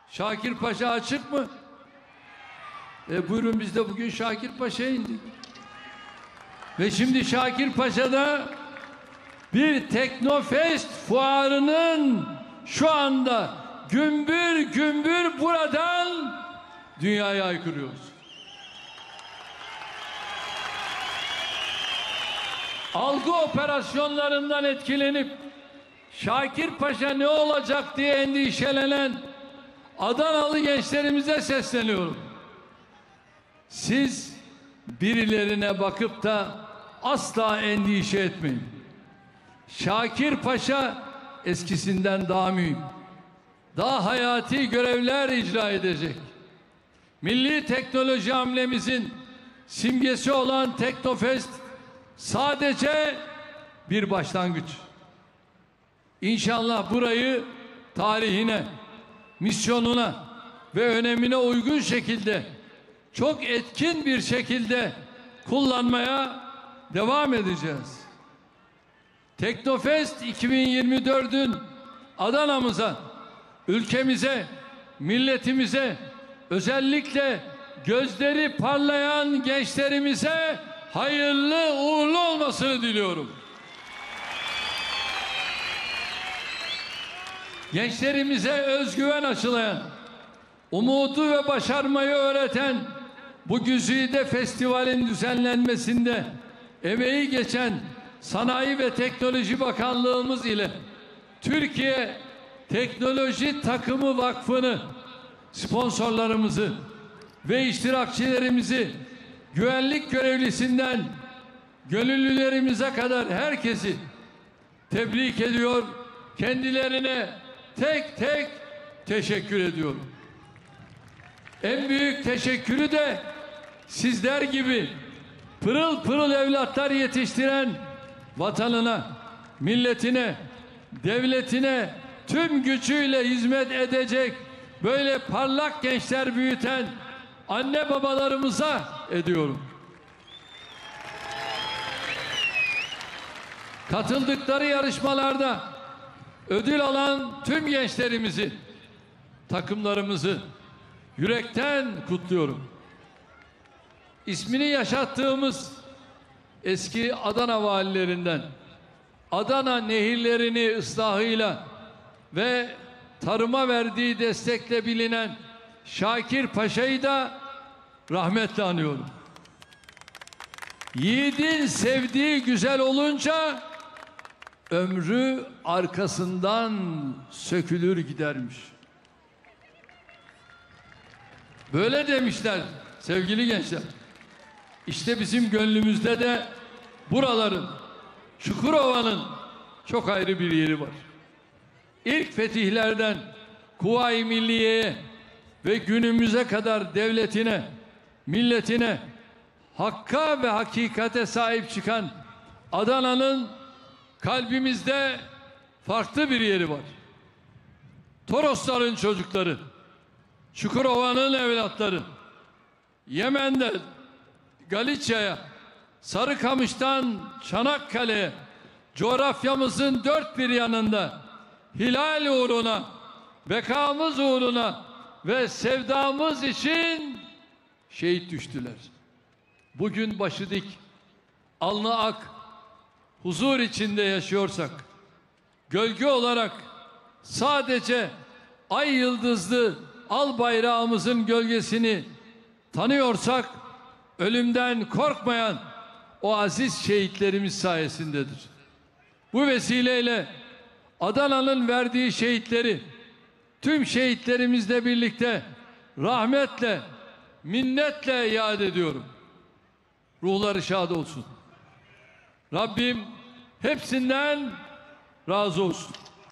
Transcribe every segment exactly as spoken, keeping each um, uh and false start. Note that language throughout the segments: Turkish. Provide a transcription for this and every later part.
Şakir Paşa açık mı? E buyurun, biz de bugün Şakir Paşa'ya indik. Ve şimdi Şakir Paşa'da bir Teknofest fuarının şu anda gümbür gümbür buradan dünyaya aykırıyoruz. Algı operasyonlarından etkilenip Şakir Paşa ne olacak diye endişelenen Adanalı gençlerimize sesleniyorum. Siz birilerine bakıp da asla endişe etmeyin. Şakir Paşa eskisinden daha mühim, daha hayati görevler icra edecek. Milli teknoloji hamlemizin simgesi olan Teknofest sadece bir başlangıç. İnşallah burayı tarihine, misyonuna ve önemine uygun şekilde, çok etkin bir şekilde kullanmaya devam edeceğiz. Teknofest iki bin yirmi dördün Adana'mıza, ülkemize, milletimize, özellikle gözleri parlayan gençlerimize hayırlı uğurlu olmasını diliyorum. Gençlerimize özgüven aşılayan, umudu ve başarmayı öğreten bu güzide festivalin düzenlenmesinde emeği geçen Sanayi ve Teknoloji Bakanlığımız ile Türkiye Teknoloji Takımı Vakfı'nı, sponsorlarımızı ve iştirakçilerimizi, güvenlik görevlisinden gönüllülerimize kadar herkesi tebrik ediyor, kendilerine tek tek teşekkür ediyorum. En büyük teşekkürü de sizler gibi pırıl pırıl evlatlar yetiştiren vatanına, milletine, devletine tüm gücüyle hizmet edecek böyle parlak gençler büyüten anne babalarımıza ediyorum. Katıldıkları yarışmalarda ödül alan tüm gençlerimizi, takımlarımızı yürekten kutluyorum. İsmini yaşattığımız eski Adana valilerinden, Adana nehirlerini ıslahıyla ve tarıma verdiği destekle bilinen Şakir Paşa'yı da rahmetle anıyorum. Yiğidin sevdiği güzel olunca ömrü arkasından sökülür gidermiş. Böyle demişler sevgili gençler. İşte bizim gönlümüzde de buraların, Çukurova'nın çok ayrı bir yeri var. İlk fetihlerden Kuvayi Milliye'ye ve günümüze kadar devletine, milletine, hakka ve hakikate sahip çıkan Adana'nın kalbimizde farklı bir yeri var. Torosların çocukları, Çukurova'nın evlatları, Yemen'den Galicia'ya, Sarıkamış'tan Çanakkale'ye, coğrafyamızın dört bir yanında hilal uğruna, bekamız uğruna ve sevdamız için şehit düştüler. Bugün başı dik, alnı ak, huzur içinde yaşıyorsak, gölge olarak sadece ay yıldızlı al bayrağımızın gölgesini tanıyorsak, ölümden korkmayan o aziz şehitlerimiz sayesindedir. Bu vesileyle Adana'nın verdiği şehitleri tüm şehitlerimizle birlikte rahmetle, minnetle yad ediyorum. Ruhları şad olsun. Rabbim hepsinden razı olsun.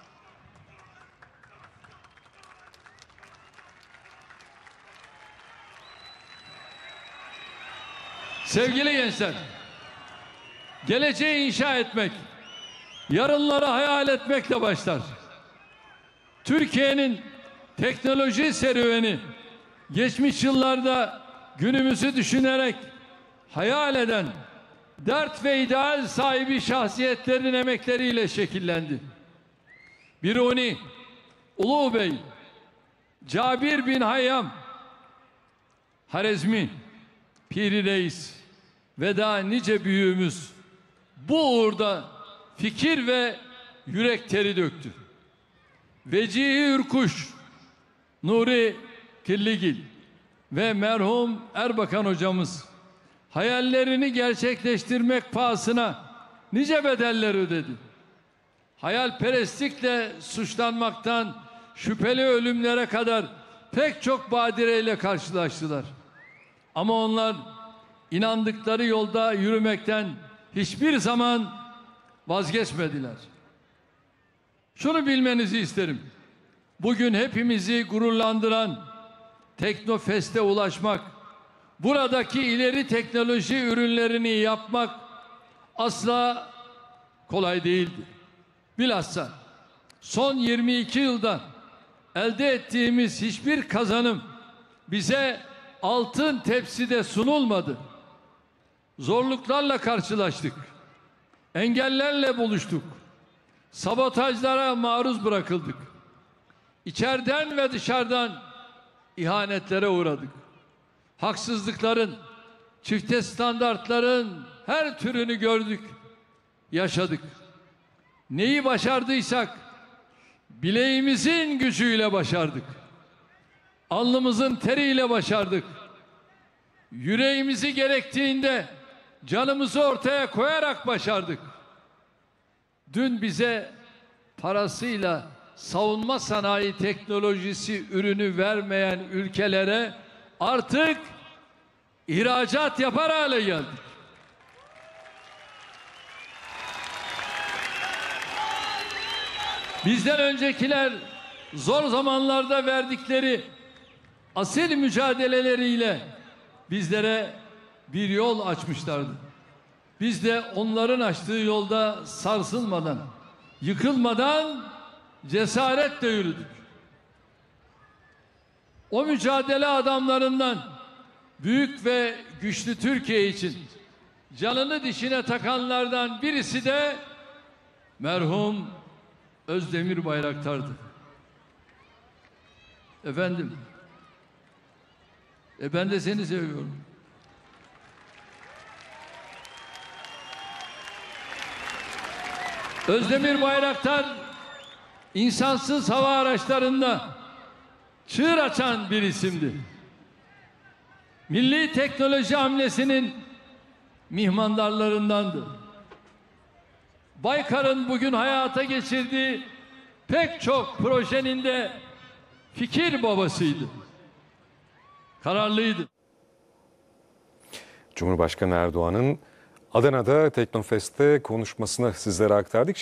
Sevgili gençler, geleceği inşa etmek, yarınları hayal etmekle başlar. Türkiye'nin teknoloji serüveni, geçmiş yıllarda günümüzü düşünerek hayal eden, dert ve ideal sahibi şahsiyetlerin emekleriyle şekillendi. Biruni, Ulubey, Cabir bin Hayyam, Harezmi, Piri Reis ve daha nice büyüğümüz bu uğurda fikir ve yürek teri döktü. Vecihi Ürkuş, Nuri Killigil ve merhum Erbakan hocamız hayallerini gerçekleştirmek pahasına nice bedeller ödedi. Hayalperestlikle suçlanmaktan şüpheli ölümlere kadar pek çok badireyle karşılaştılar. Ama onlar inandıkları yolda yürümekten hiçbir zaman vazgeçmediler. Şunu bilmenizi isterim. Bugün hepimizi gururlandıran Teknofest'e ulaşmak, buradaki ileri teknoloji ürünlerini yapmak asla kolay değildi. Bilhassa son yirmi iki yılda elde ettiğimiz hiçbir kazanım bize altın tepside sunulmadı. Zorluklarla karşılaştık. Engellerle buluştuk. Sabotajlara maruz bırakıldık. İçeriden ve dışarıdan ihanetlere uğradık. Haksızlıkların, çifte standartların her türünü gördük, yaşadık. Neyi başardıysak bileğimizin gücüyle başardık. Alnımızın teriyle başardık. Yüreğimizi gerektiğinde canımızı ortaya koyarak başardık. Dün bize parasıyla savunma sanayi teknolojisi ürünü vermeyen ülkelere artık ihracat yapar hale geldik. Bizden öncekiler zor zamanlarda verdikleri asil mücadeleleriyle bizlere bir yol açmışlardı. Biz de onların açtığı yolda sarsılmadan, yıkılmadan cesaretle yürüdük. O mücadele adamlarından büyük ve güçlü Türkiye için canını dişine takanlardan birisi de merhum Özdemir Bayraktar'dı. Efendim, e ben de seni seviyorum. Özdemir Bayraktar insansız hava araçlarında çığır açan bir isimdi. Milli teknoloji hamlesinin mihmandarlarındandı. Baykar'ın bugün hayata geçirdiği pek çok projenin de fikir babasıydı. Kararlıydı. Cumhurbaşkanı Erdoğan'ın Adana'da Teknofest'te konuşmasını sizlere aktardık.